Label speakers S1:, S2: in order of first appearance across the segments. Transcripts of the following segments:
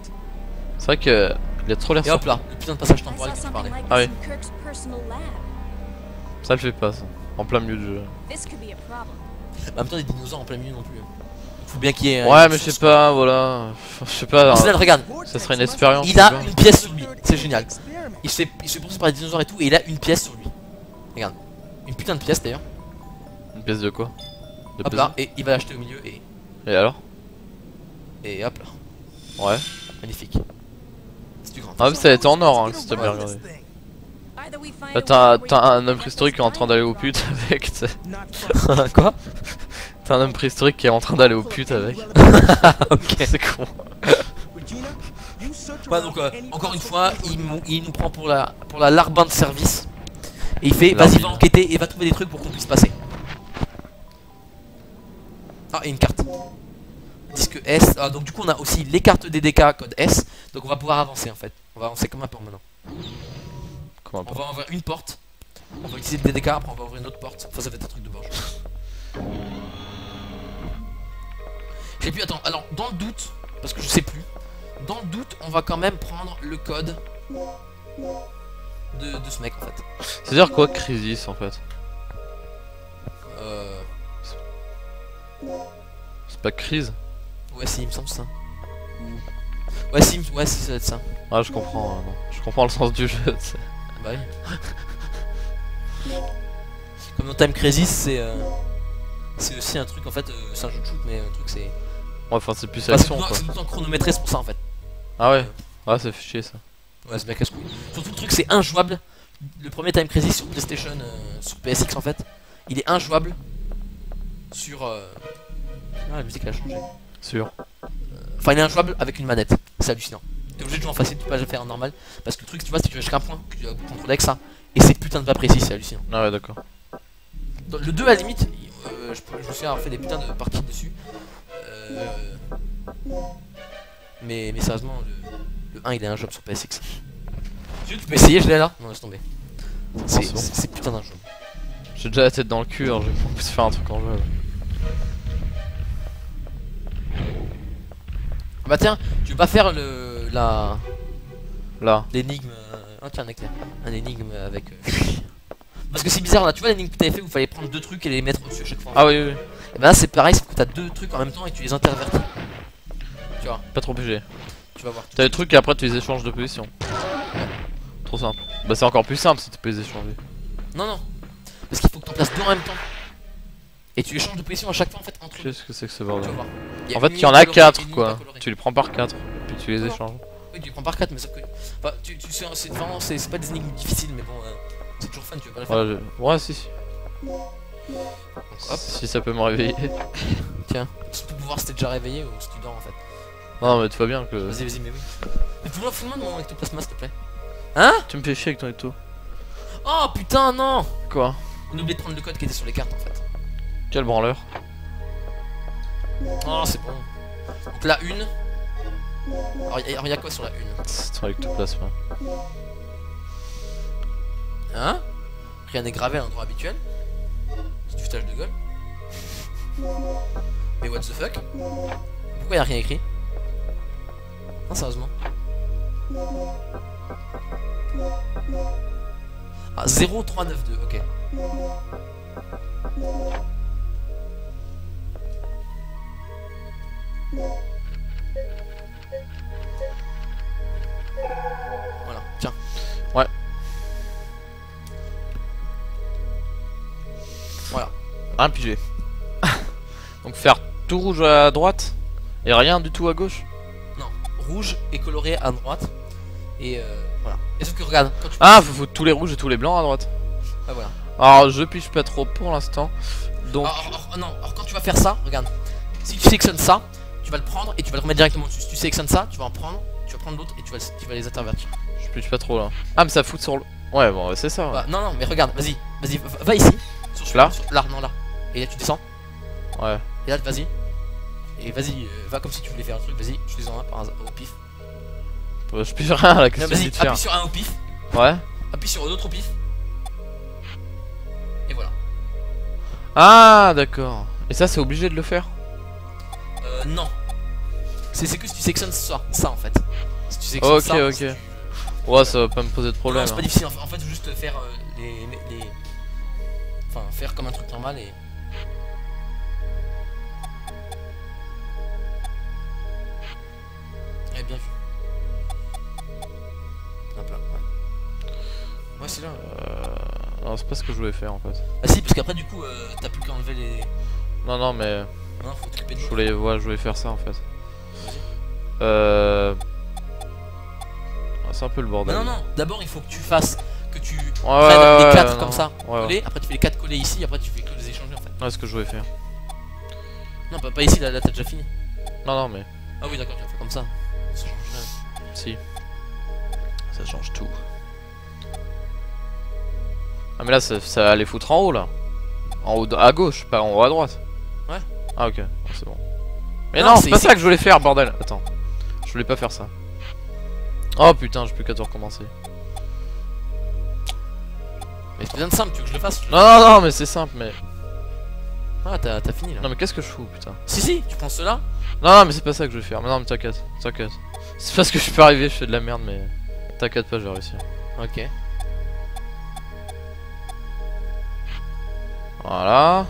S1: C'est vrai que il a trop l'air
S2: Et hop
S1: sympa.
S2: là, le putain de passage temporel que tu parlais.
S1: Ah oui. Ça le fait pas ça. En plein milieu du jeu.
S2: En même temps, des dinosaures en plein milieu non plus. Faut bien qu'il y ait.
S1: Ouais mais je sais pas, voilà. Je sais pas.
S2: Arsenal, regarde.
S1: Ça serait une expérience.
S2: Il a une pièce sur lui, c'est génial. Il se fait poursuivre par les dinosaures et tout, et il a une pièce sur lui. Regarde. Une putain de pièce d'ailleurs.
S1: Une pièce de quoi? De
S2: Hop là, et il va l'acheter au milieu et.
S1: Et alors?
S2: Et hop là.
S1: Ouais.
S2: Magnifique. C'est du grand.
S1: Ah mais ça a été en or hein, si t'as bien regardé. Là t'as un homme préhistorique qui est en train d'aller au pute avec.
S2: Quoi?
S1: T'as un homme préhistorique qui est en train d'aller au pute avec.
S2: Ok.
S1: C'est con.
S2: Ouais, donc encore une fois, il nous prend pour la larbin de service. Et il fait, vas-y, va enquêter et va trouver des trucs pour qu'on puisse passer. Ah, et une carte. Disque S. Ah, donc du coup, on a aussi les cartes DDK code S. Donc on va pouvoir avancer en fait. On va avancer comme un port maintenant.
S1: Comment
S2: On va ouvrir une porte. On va utiliser le DDK, après on va ouvrir une autre porte. Enfin, ça va être un truc de borge. J'ai plus, attends, alors dans le doute, parce que je sais plus, dans le doute, on va quand même prendre le code de ce mec en fait.
S1: C'est-à-dire quoi, Crisis en fait? C'est pas crise?
S2: Ouais, si, il me semble ça. Ouais, si, ça doit être ça.
S1: Ah, je comprends, non. Je comprends le sens du jeu, tu sais.
S2: Bah oui. Comme dans Time Crisis, c'est aussi un truc en fait, c'est un jeu de shoot, mais un truc c'est.
S1: Ouais, enfin, c'est plus
S2: Enfin,
S1: action quoi.
S2: c'est tout le temps chronométré, c'est pour ça en fait.
S1: Ah ouais? Ah, c'est chier ça.
S2: Ouais, c'est bien casse-couille. Surtout le truc, c'est injouable. Le premier Time Crisis sur PlayStation, sur PSX en fait, il est injouable sur. Ah, la musique elle a changé.
S1: Sûr.
S2: Enfin, il est injouable avec une manette. C'est hallucinant. T'es obligé de jouer en facile, tu peux pas le faire en normal. Parce que le truc, tu vois, c'est que tu vas jusqu'à un point que tu dois contrôler avec ça. Et c'est putain de pas précis, c'est hallucinant.
S1: Ah ouais, d'accord.
S2: Dans le 2, à la limite, je me souviens avoir fait des putains de parties dessus. Mais sérieusement, le 1 il est injouable sur PSX. Tu peux essayer, je l'ai là. Non, laisse tomber. C'est putain d'injouable.
S1: J'ai déjà la tête dans le cul, alors je vais pouvoir faire un truc en jeu.
S2: Bah tiens, tu veux pas faire l'énigme. Oh tiens, un énigme avec. Parce que c'est bizarre là, tu vois l'énigme que t'avais fait où il fallait prendre deux trucs et les mettre au-dessus à chaque fois.
S1: Ah oui, oui, oui.
S2: Et bah là c'est pareil, sauf que t'as deux trucs en même temps et tu les intervertis. Tu vois,
S1: Pas trop obligé.
S2: tu vas voir.
S1: T'as des trucs et après tu les échanges de position. Trop simple. Bah c'est encore plus simple si tu peux les échanger.
S2: Non, non, parce qu'il faut que t'en places deux en même temps. Et tu échanges de position à chaque fois en fait entre eux.
S1: Qu'est-ce que c'est que ce
S2: Tu
S1: bordel?
S2: vas voir.
S1: En fait, il y en a 4 quoi. Tu les prends par 4 puis tu les
S2: Non.
S1: échanges.
S2: Oui, tu les prends par 4, mais sauf que. Enfin, tu sais, c'est vraiment. C'est pas des énigmes difficiles, mais bon, c'est toujours fun, tu veux pas le faire.
S1: Ouais, ouais, si.
S2: Donc, hop,
S1: Si ça peut me réveiller.
S2: tiens. Surtout pour voir si t'es déjà réveillé ou si tu dors en fait.
S1: Non, mais tu vois bien que.
S2: Vas-y, vas-y, mais oui. Mais fous-moi de mon ectoplasma s'il te plaît. Hein?
S1: Tu me fais chier avec ton ecto.
S2: Oh putain, non!
S1: Quoi?
S2: On a oublié de prendre le code qui était sur les cartes en fait.
S1: Quel branleur.
S2: Oh, c'est bon. Donc la une. Alors y'a quoi sur la une?
S1: C'est ton ectoplasme.
S2: Hein? Rien n'est gravé à l'endroit habituel. C'est du foutage de gueule. Mais what the fuck? Pourquoi y'a rien écrit? Non, sérieusement. Ah, 0392, ok. Voilà, tiens.
S1: Ouais.
S2: Voilà.
S1: Ah, pigé. Donc faire tout rouge à droite et rien du tout à gauche.
S2: Non, rouge est coloré à droite. Et voilà. Et sauf que regarde, quand tu.
S1: Ah, faut tous les rouges et tous les blancs à droite.
S2: Ah voilà.
S1: Alors je pige pas trop pour l'instant. Donc
S2: Alors quand tu vas faire ça, regarde. Si tu sélectionnes ça, tu vas le prendre et tu vas le remettre directement dessus. Si tu sélectionnes ça, tu vas en prendre, tu vas prendre l'autre et tu vas les intervertir.
S1: je pige pas trop là. Ah mais ça fout sur le. Ouais bon c'est ça.
S2: Bah, non, mais regarde, vas-y, va ici.
S1: Là
S2: Là, non, là. Et là tu descends.
S1: Ouais.
S2: Et là, vas-y. Et vas-y, va comme si tu voulais faire un truc, vas-y, tu les en un par hasard, au pif.
S1: Je pige rien là, qu'est-ce
S2: Non,
S1: que tu
S2: vas-y,
S1: dis de faire?
S2: appuie sur un au pif,
S1: Ouais.
S2: appuie sur l'autre au pif. Et voilà.
S1: Ah d'accord. Et ça c'est obligé de le faire?
S2: Non. C'est que si tu sectionnes ça en fait. Si tu sectionnes
S1: Ok,
S2: ça,
S1: ok.
S2: si tu-
S1: Ouais, ça va pas me poser de problème.
S2: Non, c'est pas
S1: Hein.
S2: difficile. En fait, faut juste faire les. Enfin, faire comme un truc normal et. Eh, bien vu. Hop là, ouais. Ouais, c'est là.
S1: Non, c'est pas ce que je voulais faire en fait.
S2: Ah, si, parce qu'après, du coup, t'as plus qu'à enlever les.
S1: Non, non, mais
S2: Non, faut t'occuper de
S1: je
S2: l'autre.
S1: voulais faire ça en fait.
S2: Vas-y.
S1: C'est un peu le bordel.
S2: Non, non, non. D'abord, il faut que tu fasses. Que tu
S1: Ouais,
S2: prennes les 4
S1: non,
S2: comme ça.
S1: ouais,
S2: Collés. Après, tu fais les 4 collés ici. Après, tu fais que les échanger en fait.
S1: Ouais, c'est ce que je voulais faire.
S2: Non, pas ici, là t'as déjà fini.
S1: Non, non, mais
S2: Ah, oui, d'accord, tu as fait comme ça. Ça change rien.
S1: si. Ça change tout. Ah, mais là, ça va aller foutre en haut là. En haut à gauche, pas en haut à droite.
S2: Ouais.
S1: Ah, ok, c'est bon. Mais
S2: Non,
S1: non,
S2: c'est
S1: c'est pas
S2: ici.
S1: ça que je voulais faire, bordel. Attends. Je voulais pas faire ça. Oh putain, j'ai plus qu'à tout recommencer.
S2: Mais c'est bien de simple, tu veux que je le fasse?
S1: Non, non, non, mais c'est simple, mais.
S2: Ah, t'as fini là.
S1: Non, mais qu'est-ce que je fous, putain.
S2: Si, tu prends cela.
S1: Non, non, mais c'est pas ça que je vais faire. Mais non, mais t'inquiète, t'inquiète. C'est parce que je suis pas arrivé, je fais de la merde, mais. T'inquiète pas, je vais réussir.
S2: Ok.
S1: Voilà.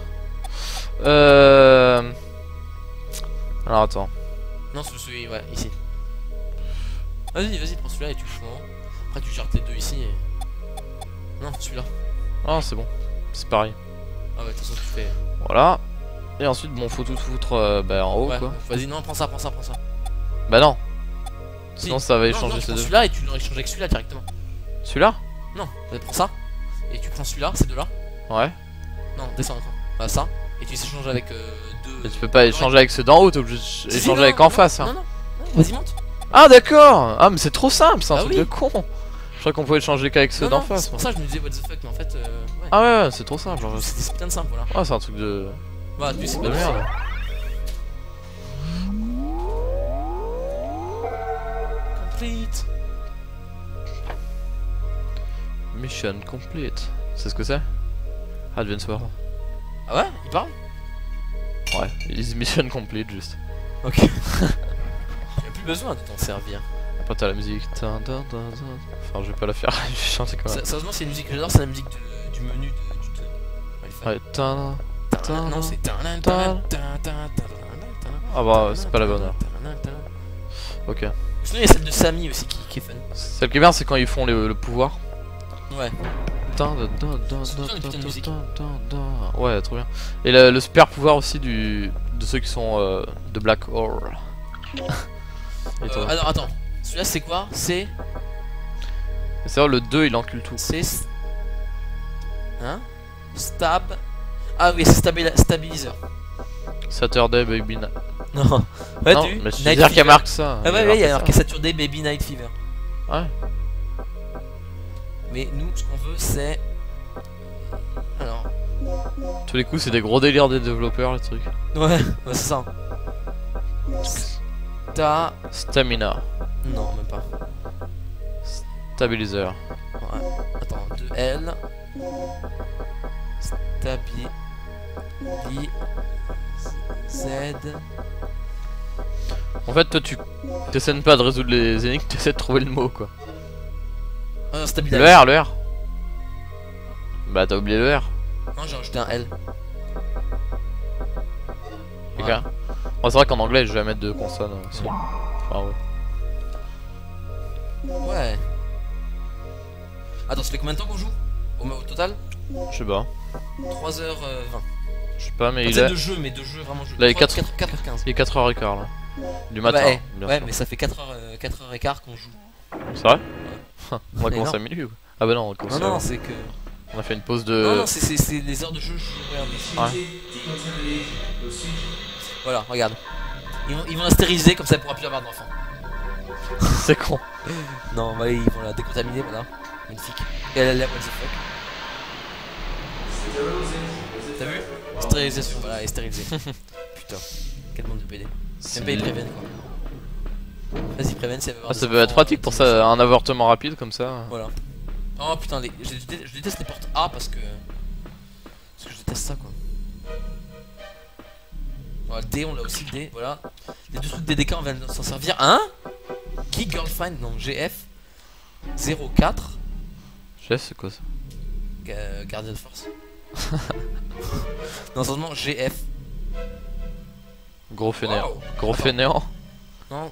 S1: Alors attends.
S2: Non, celui, ouais, ici. Vas-y, prends celui-là et tu le fous en haut. Après, tu gères les deux ici et. Non, celui-là.
S1: Ah, c'est bon. C'est pareil.
S2: Ah, ouais, de toute façon, tu fais.
S1: Voilà. Et ensuite, bon, faut tout foutre bah, en haut,
S2: Ouais,
S1: quoi.
S2: vas-y, non, prends ça.
S1: Bah non.
S2: Si.
S1: Sinon, ça va
S2: Non,
S1: échanger
S2: tu
S1: ces
S2: prends
S1: deux.
S2: celui-là et tu le échanges avec celui-là directement.
S1: Celui-là?
S2: Non, prends ça. Et tu prends celui-là, ces deux-là.
S1: Ouais.
S2: Non, descends encore. Voilà, ça. Et tu échanges avec deux.
S1: Mais tu peux pas échanger avec ceux d'en haut, t'es obligé d'échanger avec en face. Hein.
S2: Non, vas-y, monte.
S1: Ah, d'accord. Ah, mais c'est trop simple, c'est un
S2: Ah
S1: truc
S2: oui.
S1: de con. Je crois qu'on pouvait échanger qu'avec ceux d'en face.
S2: C'est pour
S1: moi.
S2: ça que je me disais what the fuck, mais en fait. Ouais.
S1: Ah, ouais, c'est trop simple. Genre.
S2: C'est putain de simple, voilà.
S1: Ah, c'est un truc de.
S2: Voilà, tu sais
S1: de
S2: pas
S1: merde.
S2: Complete.
S1: Mission complete. C'est ce que c'est? Advance War.
S2: Ah ouais, il parle.
S1: Ouais, is mission complete juste.
S2: Ok. J'ai plus besoin de t'en servir.
S1: Après t'as la musique. Enfin, je vais pas la faire, je vais chanter quand même.
S2: Sérieusement, c'est une musique que j'adore, c'est la musique du menu du
S1: Ouais,
S2: Non, c'est.
S1: Ah bah, c'est pas la bonne heure. Ok.
S2: Sinon, il y a celle de Samy aussi qui est fun.
S1: Celle qui est bien, c'est quand ils font le pouvoir.
S2: Ouais.
S1: Ouais, trop bien. Et le super pouvoir aussi de ceux qui sont de Black Hole. Et toi
S2: Alors, attends. Celui-là, c'est quoi? C'est.
S1: C'est vrai, le 2 il encule tout.
S2: C'est. Hein? Stab. Ah oui, c'est stabiliseur.
S1: Saturday Baby Night.
S2: Non. Ouais,
S1: Non,
S2: tu
S1: mais je
S2: Night
S1: veux dire qu'il y a
S2: Fever.
S1: marqué ça.
S2: Ah ouais, il y a marqué Saturday Baby Night Fever.
S1: Ouais.
S2: Mais nous, ce qu'on veut, c'est. Alors.
S1: Tous les coups, c'est des gros délires des développeurs, le truc.
S2: Ouais, c'est ça.
S1: Stamina.
S2: Non, même pas.
S1: Stabilizer.
S2: Ouais. Attends, 2L. Z.
S1: En fait, toi, tu t'essaies pas de résoudre les énigmes, tu essaies de trouver le mot, quoi.
S2: Ah, stabiliser.
S1: Le R. Bah, t'as oublié le R.
S2: Non, j'ai rajouté un L.
S1: Ok.
S2: Voilà.
S1: Bon, c'est vrai qu'en anglais, je vais mettre deux consonnes aussi. Enfin, ouais.
S2: Ouais. Attends, ça fait combien de temps qu'on joue au total?
S1: Je sais pas.
S2: 3h20.
S1: Je sais pas, mais il
S2: C'est
S1: est.
S2: de jeu, mais de jeu vraiment jeu.
S1: Là, il est
S2: 4h15.
S1: Il est 4h15 là. Du matin.
S2: Bah,
S1: bien
S2: ouais,
S1: sûr.
S2: mais ça fait 4h15 qu'on joue.
S1: C'est vrai?
S2: Ouais.
S1: On va
S2: Mais
S1: commencer
S2: non.
S1: à minuit ou quoi? Ah bah non, on commence
S2: Non, non,
S1: avant.
S2: c'est que.
S1: On a fait une pause
S2: Non,
S1: de.
S2: non, c'est les heures de jeu, je regarde ici.
S1: Ouais.
S2: Voilà, regarde. Ils vont la stériliser, comme ça elle pourra plus avoir d'enfants.
S1: C'est con.
S2: Non, bah, ils vont la décontaminer, voilà. Magnifique. Et elle a l'air what the fuck. T'as vu? Stérilisation, voilà, elle est stérilisée. Putain, quel monde de PD. Même pas ils préviennent quoi. Vas-y, préviennent si elle veut avoir
S1: Ah,
S2: des
S1: ça peut être
S2: enfants,
S1: pratique pour ça, un avortement rapide comme ça.
S2: Voilà. Oh putain, je déteste les portes A parce que je déteste ça quoi. Ouais, le D, on l'a aussi le D, voilà. Les deux trucs DDK, on va s'en servir. Hein? Qui Girlfind? Non, GF 04.
S1: GF c'est quoi ça?
S2: Guardian Force. Non, seulement GF.
S1: Gros fainéant.
S2: Wow.
S1: Gros fainéant.
S2: Non.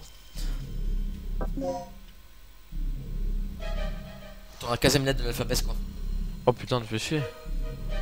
S2: T'auras la 15ème lettre de l'alphabet, quoi.
S1: Oh putain, tu fais chier.